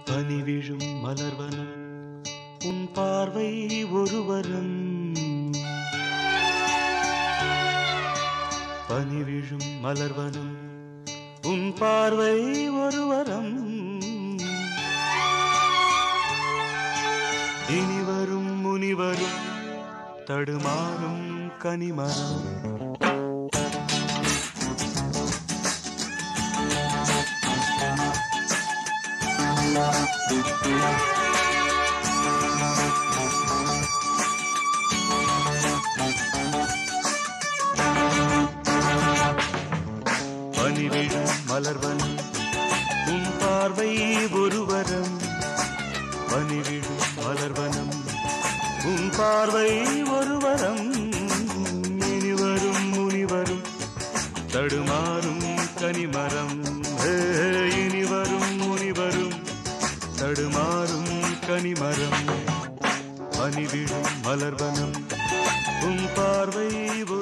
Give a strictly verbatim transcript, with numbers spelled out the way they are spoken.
பனி விழும் மலர்வனம் உன் பார்வை ஒருவரம். பனி விழும் மலர்வனம் உன் பார்வை ஒருவரம். இனிவரும் முனிவரும் தடுமாறும் கனிமரம். பனிவிழும் மலர்வனம் உன் பார்வை ஒருவரம். பனிவிழும் மலர்வனம் உன் பார்வை ஒருவரம். இனிவரும் முனிவரும் தடுமாறும் கனிமரம். இனிவரும் முனிவரும் தடுமாறும் கனிமரம். பனிவிழும் மலர்வனம் உன் பார்வை